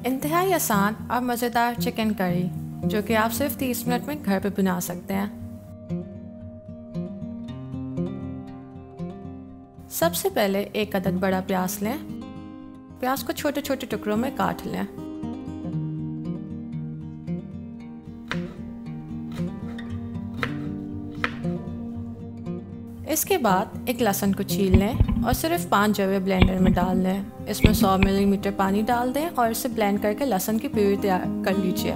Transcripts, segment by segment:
इंतहाई आसान और मज़ेदार चिकन करी जो कि आप सिर्फ 30 मिनट में घर पे बना सकते हैं। सबसे पहले एक अदद बड़ा प्याज लें। प्याज को छोटे छोटे टुकड़ों में काट लें। इसके बाद एक लहसुन को छील लें और सिर्फ 5 जवे ब्लेंडर में डाल लें। इसमें 100 मिलीलीटर पानी डाल दें और इसे ब्लेंड करके लहसुन की प्यूरी तैयार कर लीजिए।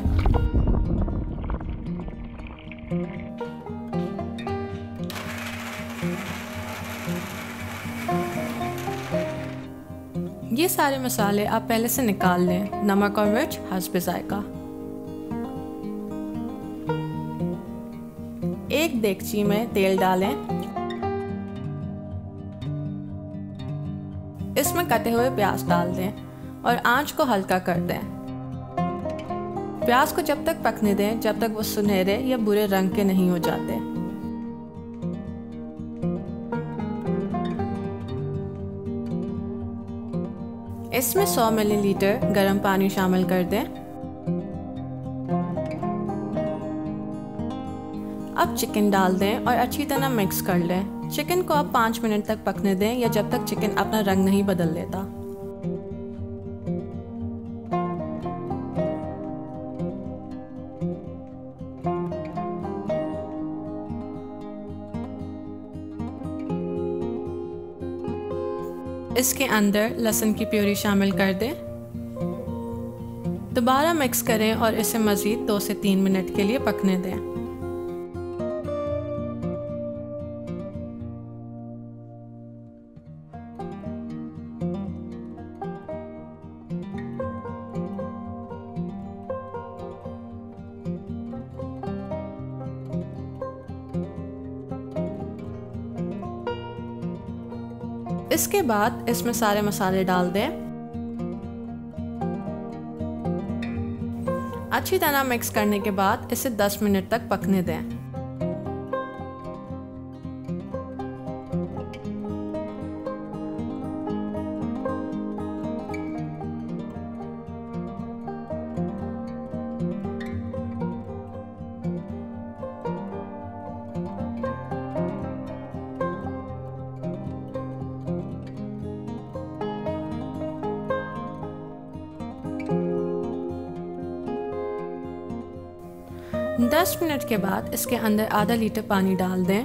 ये सारे मसाले आप पहले से निकाल लें। नमक और मिर्च हस्ब जायका। एक देगची में तेल डालें। इसमें कटे हुए प्याज डाल दें और आंच को हल्का कर दें। प्याज को जब तक पकने दें जब तक वो सुनहरे या भूरे रंग के नहीं हो जाते। इसमें 100 मिलीलीटर गर्म पानी शामिल कर दें। अब चिकन डाल दें और अच्छी तरह मिक्स कर लें। चिकन को अब 5 मिनट तक पकने दें या जब तक चिकन अपना रंग नहीं बदल लेता। इसके अंदर लहसुन की प्यूरी शामिल कर दें। दोबारा मिक्स करें और इसे मज़ीद 2 से 3 मिनट के लिए पकने दें। इसके बाद इसमें सारे मसाले डाल दें। अच्छी तरह मिक्स करने के बाद इसे 10 मिनट तक पकने दें। दस मिनट के बाद इसके अंदर आधा लीटर पानी डाल दें।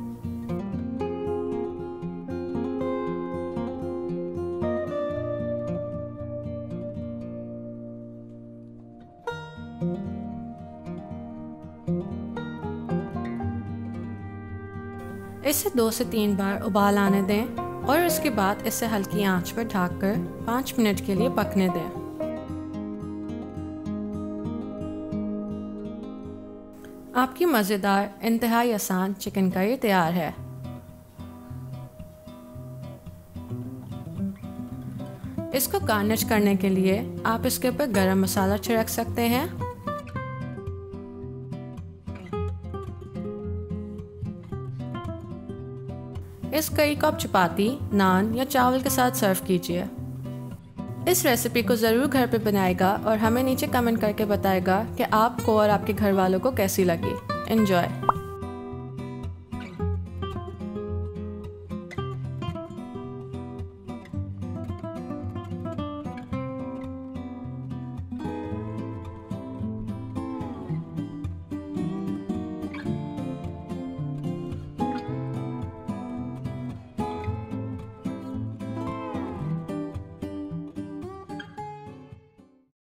इसे 2 से 3 बार उबाल आने दें और इसके बाद इसे हल्की आंच पर ढककर 5 मिनट के लिए पकने दें। आपकी मज़ेदार इंतहाई आसान चिकन करी तैयार है। इसको गार्निश करने के लिए आप इसके ऊपर गरम मसाला छिड़क सकते हैं। इस करी को आप चपाती, नान या चावल के साथ सर्व कीजिए। इस रेसिपी को ज़रूर घर पे बनाएगा और हमें नीचे कमेंट करके बताएगा कि आपको और आपके घर वालों को कैसी लगी। एंजॉय।